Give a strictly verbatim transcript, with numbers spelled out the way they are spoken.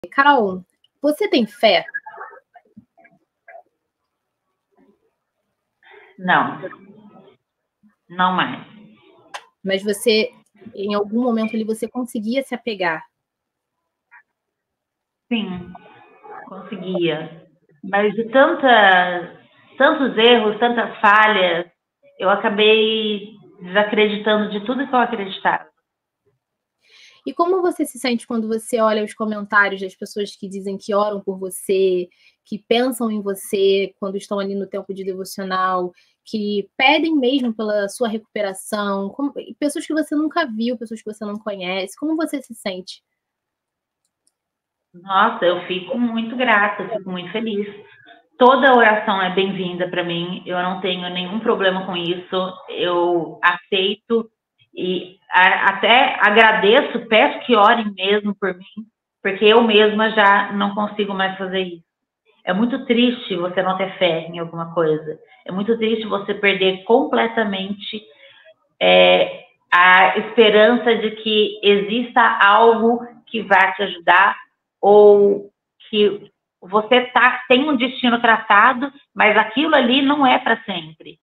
Carol, você tem fé? Não. Não mais. Mas você, em algum momento ali, você conseguia se apegar? Sim, conseguia. Mas de tanta, tantos erros, tantas falhas, eu acabei desacreditando de tudo que eu acreditava. E como você se sente quando você olha os comentários das pessoas que dizem que oram por você, que pensam em você quando estão ali no tempo de devocional, que pedem mesmo pela sua recuperação, como pessoas que você nunca viu, pessoas que você não conhece, como você se sente? Nossa, eu fico muito grata, eu fico muito feliz. Toda oração é bem-vinda para mim, eu não tenho nenhum problema com isso, eu aceito e a, até agradeço, peço que orem mesmo por mim, porque eu mesma já não consigo mais fazer isso. É muito triste você não ter fé em alguma coisa, é muito triste você perder completamente é, a esperança de que exista algo que vai te ajudar ou que você tá, tem um destino traçado, mas aquilo ali não é para sempre.